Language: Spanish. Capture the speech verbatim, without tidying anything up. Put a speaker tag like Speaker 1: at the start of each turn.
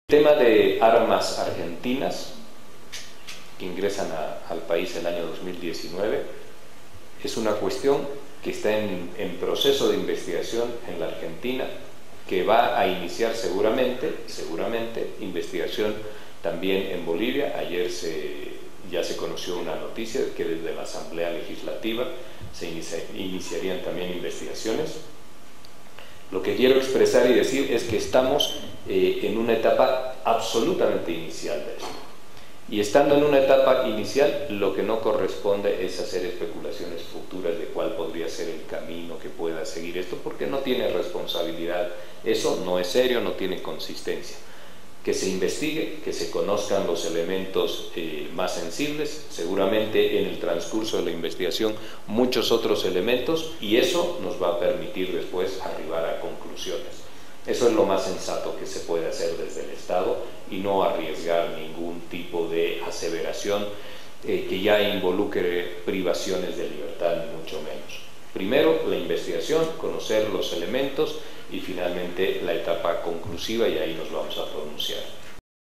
Speaker 1: El tema de armas argentinas que ingresan a, al país el año dos mil diecinueve es una cuestión que está en, en proceso de investigación en la Argentina, que va a iniciar seguramente, seguramente investigación también en Bolivia. Ayer se, ya se conoció una noticia de que desde la Asamblea Legislativa se inicia, iniciarían también investigaciones. Lo que quiero expresar y decir es que estamos eh, en una etapa absolutamente inicial de esto. Y estando en una etapa inicial, lo que no corresponde es hacer especulaciones futuras de cuál podría ser el camino que pueda seguir esto, porque no tiene responsabilidad. Eso no es serio, no tiene consistencia. Que se investigue, que se conozcan los elementos eh, más sensibles, seguramente en el transcurso de la investigación muchos otros elementos, y eso nos va a permitir después arribar a conclusiones. Eso es lo más sensato que se puede hacer desde el Estado y no arriesgar ningún tipo de aseveración eh, que ya involucre privaciones de libertad, ni mucho menos. Primero la investigación, conocer los elementos y finalmente la etapa conclusiva, y ahí nos vamos a pronunciar.